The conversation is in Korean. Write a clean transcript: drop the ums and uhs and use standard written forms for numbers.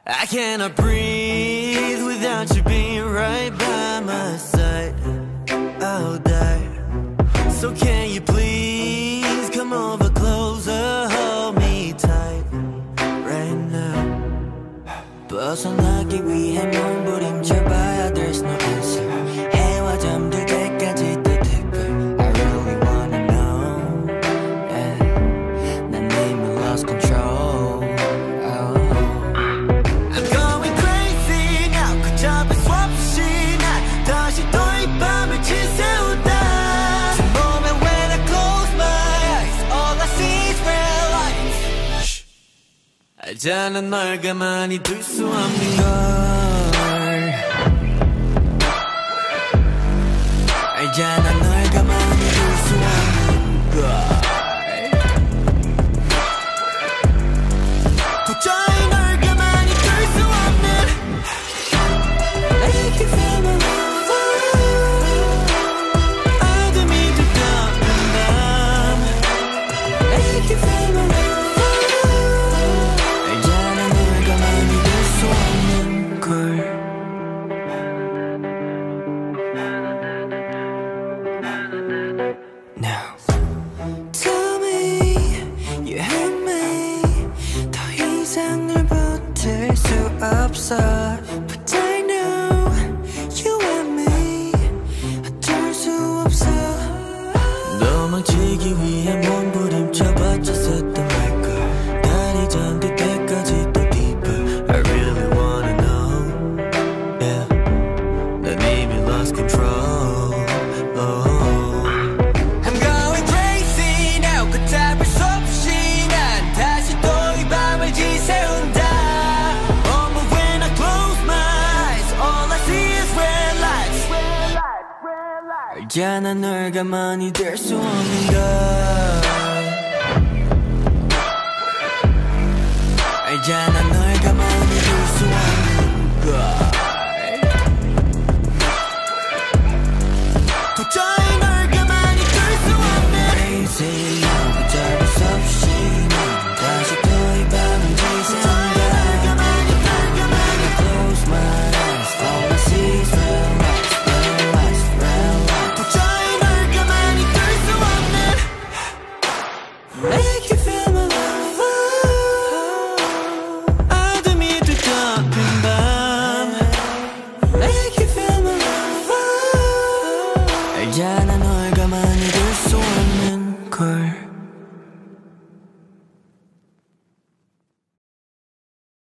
I cannot breathe without you being right by my side. I'll die. So can you please come over closer, hold me tight right now. 벗어나기 위해 몸부림쳐봐야 there's no answer. 해와 잠들 때까지 또 댓글 I really wanna know. Yeah. 난 이미 lost control. I'm going crazy now. 걷잡을 수 없이 난 다시 또 이 밤을 지새우다. 제 몸에 when I close my eyes all I see is red lights. 알잖아 널 가만히 둘 수 없는 걸. 알잖아 널 가만히 둘 수 없는 걸. 도저히 널 가만히 둘 수 없는. I can feel my love. 어둠이 두꺼운 밤. I can feel my love. 알잖아 널 가만히 둘 수 없는 걸. Now tell me you hate me. 더 이상 널 버틸 수 없어. But I know you want me. 어쩔 수 없어. 도망치기 위해 몸부림쳐봤자 섰던 말걸. 달이 잠들 때까지 또 deeper. I really wanna know. Yeah. 난 이미 lost control. Oh. I'm going crazy now. 걷잡을 수 없이 난 다시 또 이 밤을 지새운다. Oh, but when I close my eyes, all I see is red lights. 알잖아 널 가만히 둘 수 없는 걸. 알잖아 널 가만히 둘 수 없는 걸.